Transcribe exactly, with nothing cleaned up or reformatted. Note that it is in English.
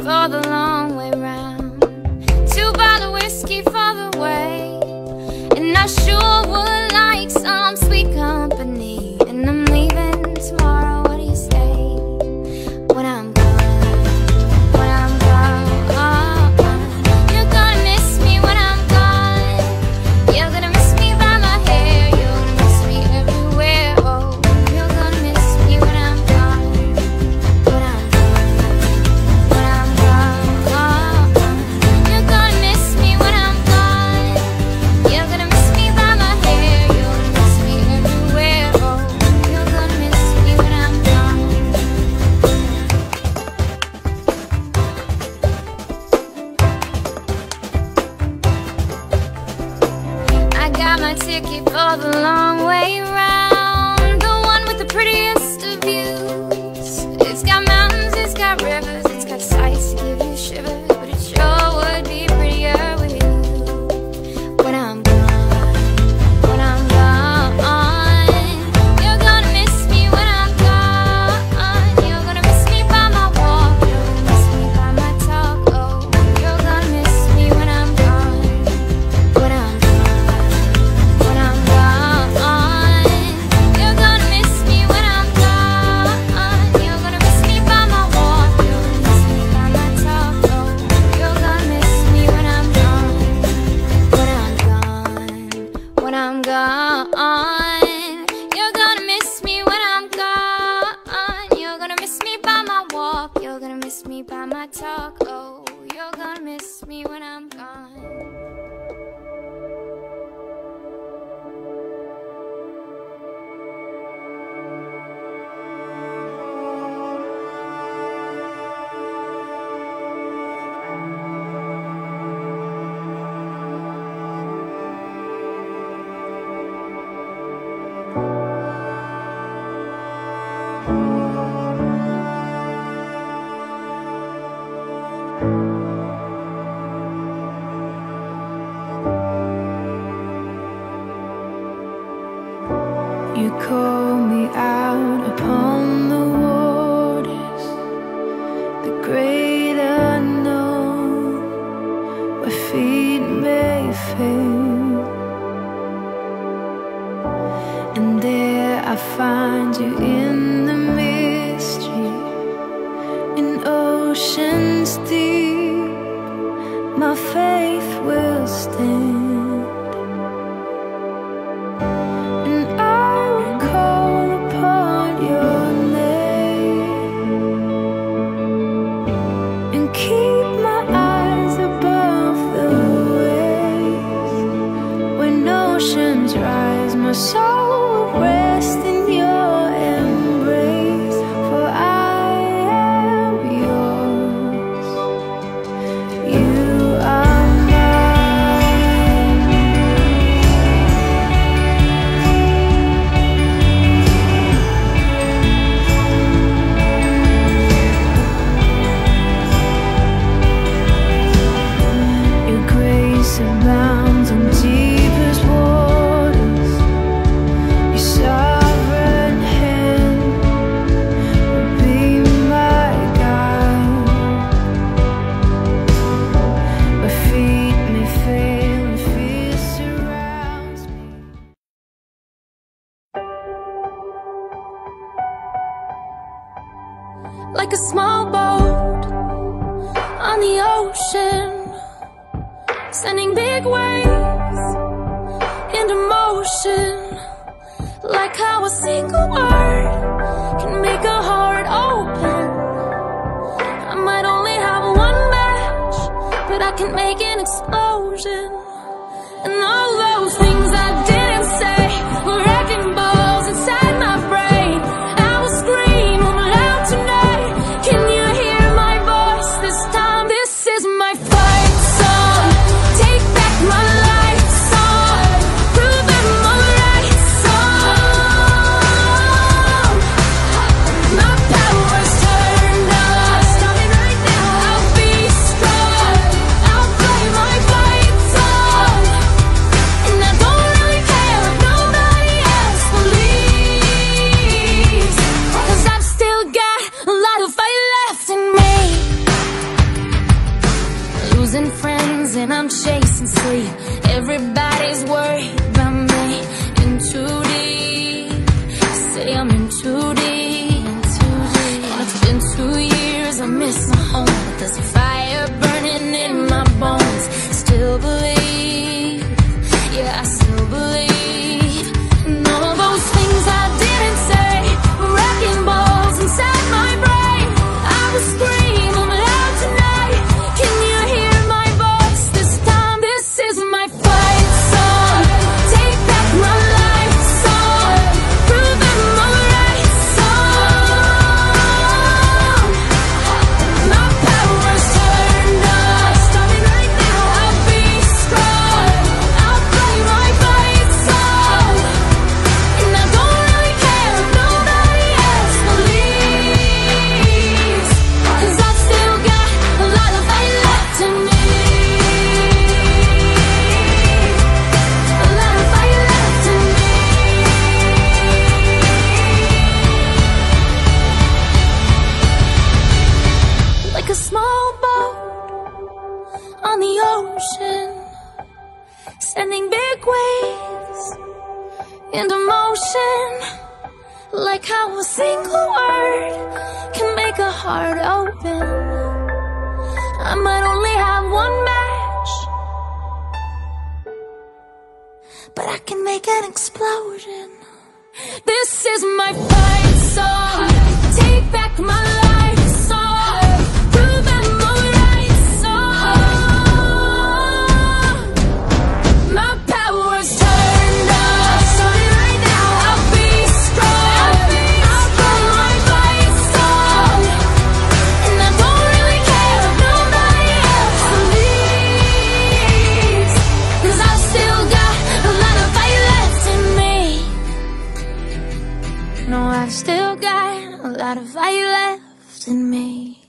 for the long way round. Two bottle of whiskey for the way, and I sure would like some sweet company. And I'm leaving tomorrow, what do you say? When I'm gone, when I'm gone, you're gonna miss me when I'm gone. You're gonna miss me by my hair, you're gonna miss me everywhere. Oh, you're gonna miss me when I'm gone, when I'm gone, when I'm gone. You're gonna miss me when I'm gone. You're gonna miss me by my hair, you're gonna miss me everywhere. Oh, you're gonna miss me when I'm gone. I got my ticket for the long way round, the one with the prettiest of views. It's got mountains, it's got rivers, it's got sights to give you shivers, but it sure would be prettier with you. When I'm gone, when I'm gone, you're gonna miss me when I'm gone. You're gonna miss me by my walk, you're gonna miss me by my talk. Oh, you're gonna miss me when I'm gone, when I'm gone, when I'm gone. You're gonna miss me when I'm gone. You're gonna miss me by my walk, you're gonna miss me by my talk. Oh, you're gonna miss me when I'm gone, when I'm gone, when I'm gone. You're gonna miss me when I'm gone. You're gonna miss me by my walk, you're gonna miss me by my talk. Oh, you're gonna miss me when I'm gone. You call me out upon the waters, the great unknown, where feet may fail. And there I find you in the mystery, in oceans deep. My faith will stand. And I will call upon your name, and keep my eyes above the waves. When oceans rise, my soul will rest in your embrace. For I am yours, you are mine. Your grace abounds in deepest waters. Your sovereign hand will be my guide. Where feet may fail and fear surrounds me. Like a small boat on the ocean, sending big waves into motion. Like how a single word can make a heart open. I might only have one match, but I can make an explosion. And all those things I didn't say were wrecking balls inside my brain. I will scream loud tonight. Can you hear my voice this time? This is my fight song. Take back my life song. Prove I'm alright song. My power's turned on. Stop it right now. I'll be strong. I'll play my fight song. into motion, like how a single word can make a heart open. I might only have one match, but I can make an explosion. This is my fight song. Take back my life song. Rememorize song. My power's turned up. Starting right now. I'll be strong. I'll put my fight song. And I don't really care if nobody else leaves, 'cause I've still got a lot of fight left in me. No, I've still got a lot of fire left in me.